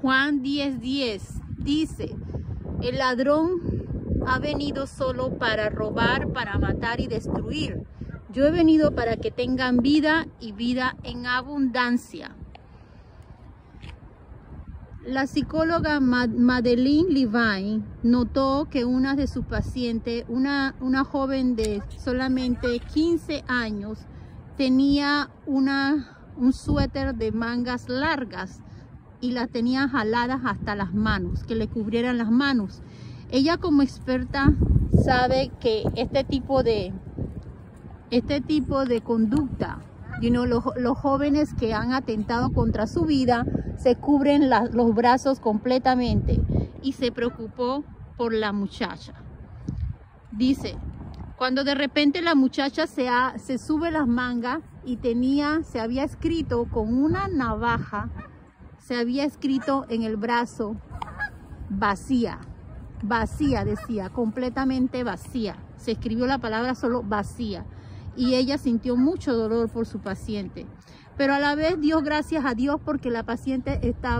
Juan 10:10 dice: el ladrón ha venido solo para robar, para matar y destruir. Yo he venido para que tengan vida y vida en abundancia. La psicóloga Madeline Levine notó que una de sus pacientes, una joven de solamente 15 años, tenía un suéter de mangas largas y las tenía jaladas hasta las manos, que le cubrieran las manos. Ella, como experta, sabe que este tipo de conducta, los jóvenes que han atentado contra su vida se cubren los brazos completamente, y se preocupó por la muchacha. Dice: cuando de repente la muchacha se sube las mangas y se había escrito con una navaja, se había escrito en el brazo: vacía. Vacía, decía, completamente vacía. Se escribió la palabra solo vacía. Y ella sintió mucho dolor por su paciente. Pero a la vez dio gracias a Dios porque la paciente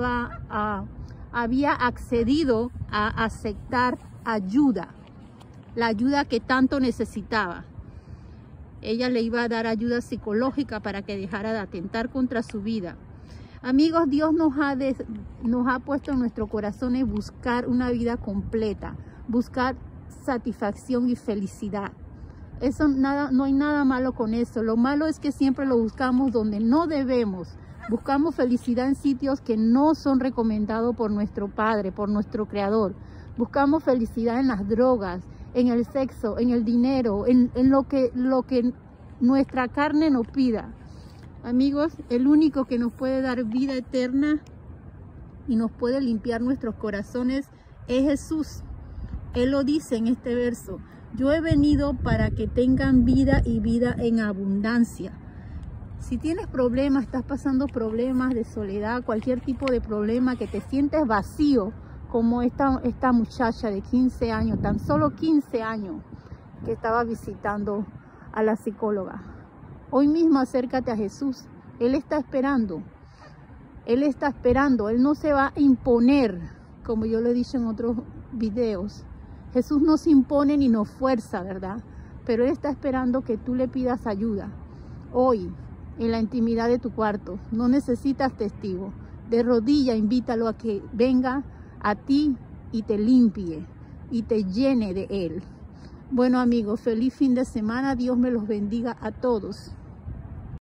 había accedido a aceptar ayuda. La ayuda que tanto necesitaba. Ella le iba a dar ayuda psicológica para que dejara de atentar contra su vida. Amigos, Dios nos ha puesto en nuestro corazón en buscar una vida completa, buscar satisfacción y felicidad. No hay nada malo con eso. Lo malo es que siempre lo buscamos donde no debemos. Buscamos felicidad en sitios que no son recomendados por nuestro Padre, por nuestro Creador. Buscamos felicidad en las drogas, en el sexo, en el dinero, en lo que nuestra carne nos pida. Amigos, el único que nos puede dar vida eterna y nos puede limpiar nuestros corazones es Jesús. Él lo dice en este verso: yo he venido para que tengan vida y vida en abundancia. Si tienes problemas, estás pasando problemas de soledad, cualquier tipo de problema, que te sientes vacío, como esta muchacha de 15 años, tan solo 15 años, que estaba visitando a la psicóloga. Hoy mismo acércate a Jesús. Él está esperando. Él está esperando. Él no se va a imponer, como yo lo he dicho en otros videos. Jesús no se impone ni nos fuerza, ¿verdad? Pero Él está esperando que tú le pidas ayuda. Hoy, en la intimidad de tu cuarto. No necesitas testigo. De rodilla, invítalo a que venga a ti y te limpie y te llene de Él. Bueno, amigos, feliz fin de semana. Dios me los bendiga a todos.